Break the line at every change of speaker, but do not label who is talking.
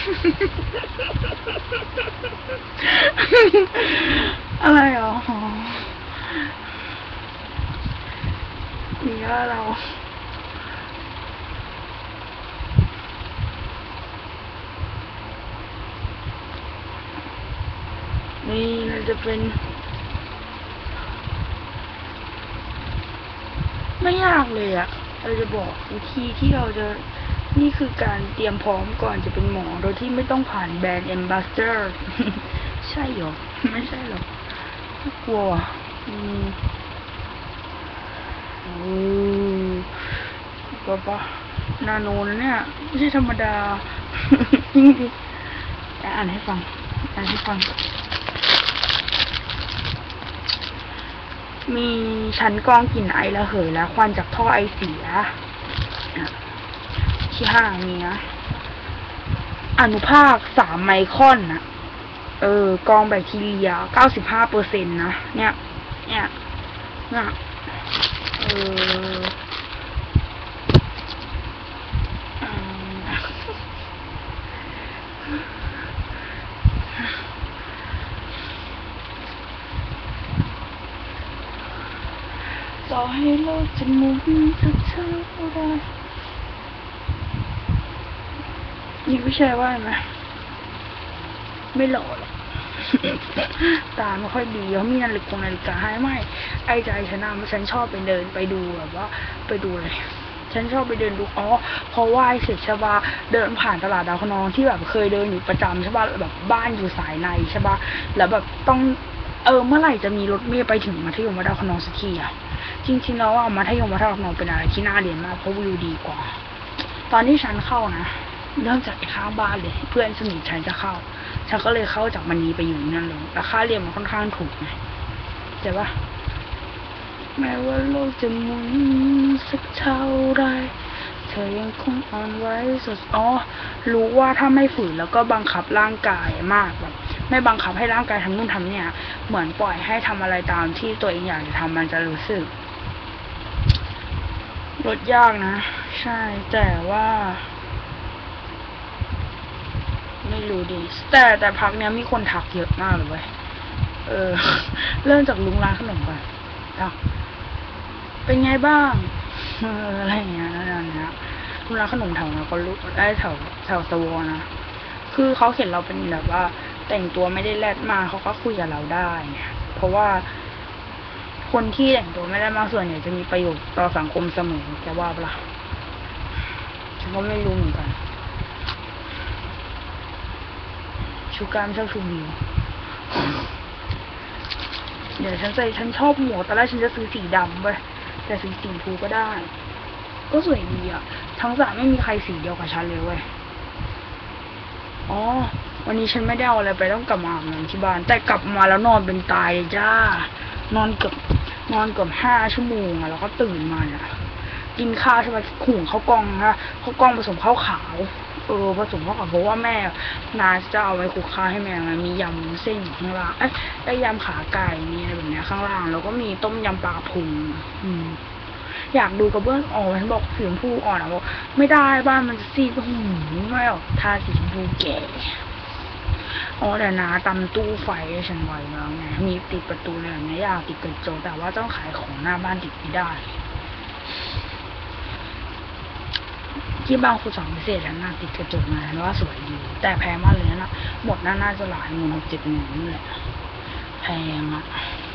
อะไรอ๋อนี่ก็เรานี่มันจะเป็นไม่ยากเลยอะเราจะบอกวิธีที่เราจะนี่คือการเตรียมพร้อมก่อนจะเป็นหมอโดยที่ไม่ต้องผ่านแบรนด์แอมบาสเดอร์ใช่หรอไม่ใช่หรอกกลัวบ้าบ้านาโนนะเนี่ยไม่ใช่ธรรมดาจริงๆอ่านให้ฟังมีชั้นกรองกลิ่นไอระเหยและควันจากท่อไอเสียที่ห้ามีนะอนุภาค3 ไมครอนนะกรองแบคทีเรีย 95% นะเนี่ยต่อให้โลกจะหมุนสักเท่าไรนี่ผู้ชายว่าไหมไม่หล่อหรอกตาไม่ค่อยดีเขามีนาฬิกาให้ไม่ไอ้ใจฉันฉันชอบไปเดินไปดูแบบว่าไปดูเลยฉันชอบไปเดินดูเพราะว่าเสร็จใช่ป่ะเดินผ่านตลาดดาวคะนองที่แบบเคยเดินอยู่ประจำใช่ป่ะแบบบ้านอยู่สายในใช่ป่ะแล้วแบบต้องเมื่อไหร่จะมีรถเมล์ไปถึงมัธยมวัดดาวคะนองสักทีอะจริงๆแล้วมัธยมวัดดาวคะนองเป็นอะไรที่น่าเรียนมากเพราะวิวดีกว่าตอนที่ฉันเข้านะเริ่มจากข้างบ้านเลยเพื่อนสนิทฉันจะเข้าฉันก็เลยเข้าจากมันนี้ไปอยู่นั่นเลยแต่ค่าเรียนมันค่อนข้างถูกไงใช่ปะแม้ว่าโลกจะหมุนสักเท่าไรเธอยังคงอ่อนไหวสุดรู้ว่าถ้าไม่ฝืนแล้วก็บังคับร่างกายมากแบบไม่บังคับให้ร่างกายทำนู่นทำเนี่ยเหมือนปล่อยให้ทำอะไรตามที่ตัวเองอยากจะทำมันจะรู้สึกลดยากนะใช่แต่ว่าไม่รู้ดิแต่พักเนี้ยมีคนทักเยอะมากเลยเว้ยเริ่มจากลุงร้านขนมก่อนเป็นไงบ้างอะไรอย่างเงี้ยลุงร้านขนมแถวนะก็รู้ได้แถวสวอนะคือเขาเห็นเราเป็นแบบว่าแต่งตัวไม่ได้แรดมากเขาก็คุยกับเราได้เพราะว่าคนที่แต่งตัวไม่ได้มากส่วนใหญ่จะมีประโยชน์ต่อสังคมเสมอแกว่าปะล่ะฉันก็ไม่รู้เหมือนกันชูการชอบชูบิวเดี๋ยวฉันชอบหมวกตอนแรกฉันจะซื้อสีดำไปแต่ซื้อสีทูก็ได้ก็สวยดีอ่ะทั้งสามไม่มีใครสีเดียวกับฉันเลยเว้ยวันนี้ฉันไม่ได้เอาอะไรไปต้องกลับมาอาบน้ำที่บ้านแต่กลับมาแล้วนอนเป็นตายจ้านอนเกือบ5 ชั่วโมงอะแล้วก็ตื่นมาเนี่ยกินข้าวใช่ไหมขุ่งข้าวกล้องนะข้าวกล้องผสมข้าวขาวผสมข้าวขาวเพราะว่าแม่นาจะเอาไว้คลุกข้าวให้แม่มียำเส้นอยู่ข้างล่างได้ยำขาไก่มีอะไรแบบนี้ข้างล่างแล้วก็มีต้มยำปลาพุงอยากดูกระเบื้องฉันบอกสีชมพูอ่อนบอกไม่ได้บ้านมันจะซีดไม่ออกทาสีชมพูแก่แต่นาตำตู้ไฟฉันไว้แล้วไงมีติดประตูเลยนะอยากติดกระจกแต่ว่าต้องขายของหน้าบ้านติดไม่ได้ที่บ้านคุณสองพิเศษแล้วน่าติดกระจกมาแล้วว่าสวยดีแต่แพงมากเลยนะหมดน่าจะหลายหมื่น6-7 หมื่นนี่แหละแพงอ่ะ